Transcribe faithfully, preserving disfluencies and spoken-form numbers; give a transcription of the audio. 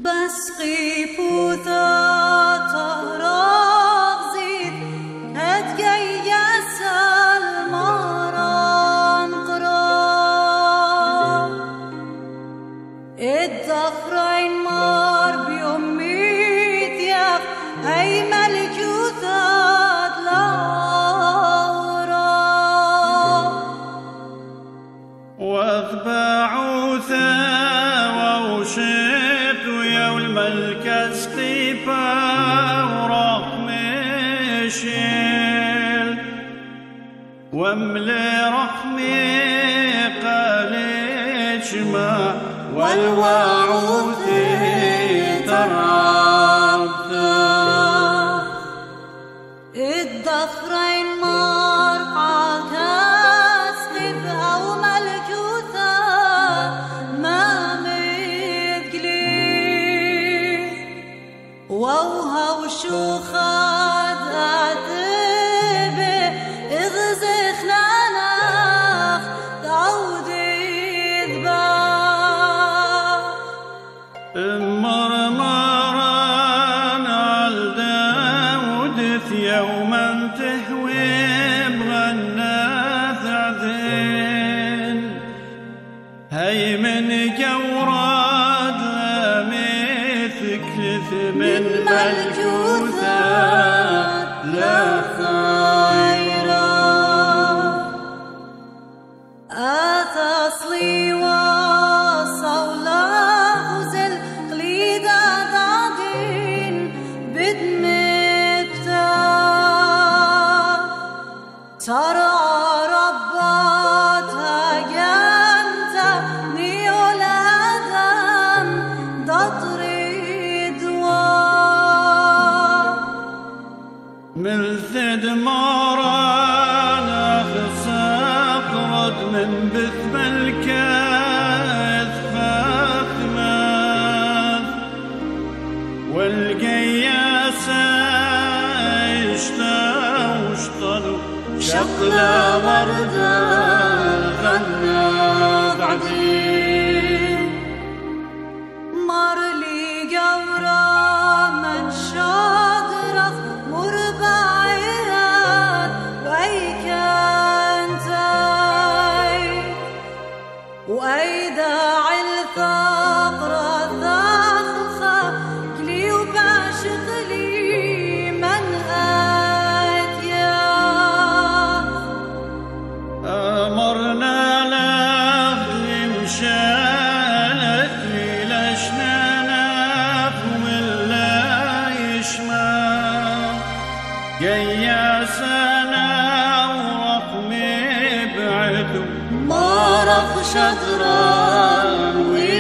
بسقي بوثا تهراب زيد هتجيس المران قرار الضفرين مار بيوميت يا أي ملكوثات لورا واذبعوا ثوى وشيت ويا الملكة سقيفة ورقم شيل واملي رحمي قاليش ما والوعوث ترعبثا الضفرين مار عكاس قبها وملكوثة ما مقلي ووها وشوخات عتبه اغزخنا نخ تعود اذبا مرمران على داود يوما تهوي بغناث عذين هي من جوراد لميثكلث من ملكوثات لا خيرا أتصلي وصولا وزل قليدا ضادين بدمكتا ترى رباتها جنتا نيولادم تطريد من ثد مارانا خساقرد من بث ملكات فاثمات والقياسة اشتا واشطلوا شقلا وردة غنى بعدين مرلي جورا من شاطرة مربعيات وأيكانتاي وأيداع الثقرة ثاخخة كلي وبعشق لي من أتيا أمرنا لأخذ مشالت لي لشنا ولا يشمع قياسنا ورقمي بعدو مرق شجرة